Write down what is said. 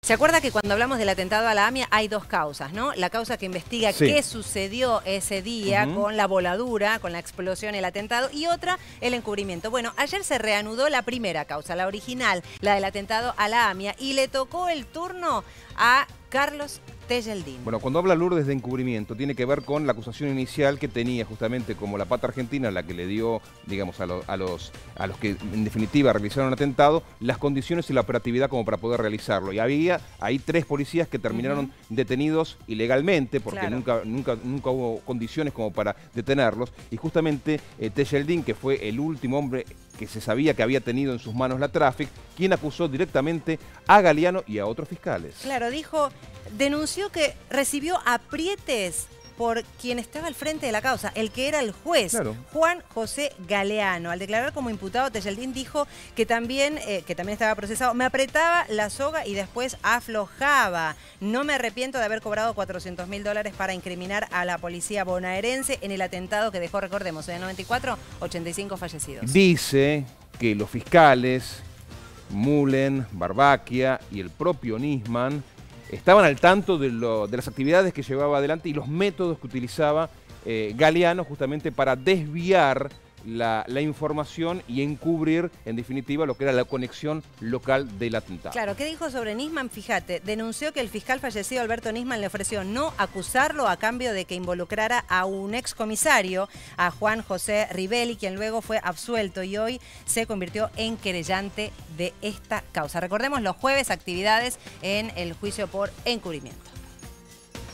¿Se acuerda que cuando hablamos del atentado a la AMIA hay dos causas, ¿no? La causa que investiga Sí. qué sucedió ese día con la voladura, con la explosión, el atentado, y otra, el encubrimiento. Bueno, ayer se reanudó la primera causa, la original, la del atentado a la AMIA, y le tocó el turno a Carlos Tejeldín. Bueno, cuando habla Lourdes de encubrimiento, tiene que ver con la acusación inicial que tenía justamente como la pata argentina, la que le dio, digamos, a los que en definitiva realizaron el atentado, las condiciones y la operatividad como para poder realizarlo. Y había ahí 3 policías que terminaron detenidos ilegalmente, porque nunca hubo condiciones como para detenerlos. Y justamente Tejeldín, que fue el último hombre que se sabía que había tenido en sus manos la Traffic, quien acusó directamente a Galeano y a otros fiscales. Claro, denunció que recibió aprietes por quien estaba al frente de la causa, el que era el juez, Juan José Galeano. Al declarar como imputado, Tejeldín dijo que también estaba procesado. Me apretaba la soga y después aflojaba. No me arrepiento de haber cobrado $400.000 para incriminar a la policía bonaerense en el atentado que dejó, recordemos, en el 94, 85 fallecidos. Dice que los fiscales, Mullen, Barbaquia y el propio Nisman estaban al tanto de las actividades que llevaba adelante y los métodos que utilizaba Galeano justamente para desviar la información y encubrir, en definitiva, lo que era la conexión local del atentado. Claro, ¿qué dijo sobre Nisman? Fíjate, denunció que el fiscal fallecido Alberto Nisman le ofreció no acusarlo a cambio de que involucrara a un excomisario, a Juan José Rivelli, quien luego fue absuelto y hoy se convirtió en querellante de esta causa. Recordemos, los jueves actividades en el juicio por encubrimiento.